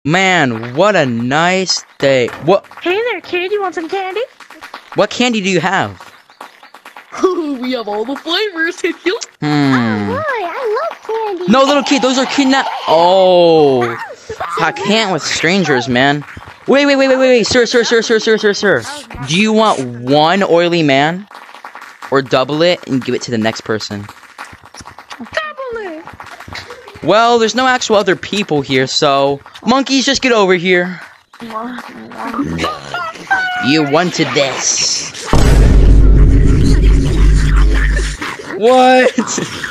Man, what a nice day. What? Hey there, kid. You want some candy? What candy do you have? We have all the flavors. Oh, boy, I love candy. No, little kid, those are kidnap. Oh, I can't with strangers, man. Wait, sir. Do you want one oily man? Or double it and give it to the next person? Double it. Well, there's no actual other people here, so... Monkeys, just get over here. You wanted this. What?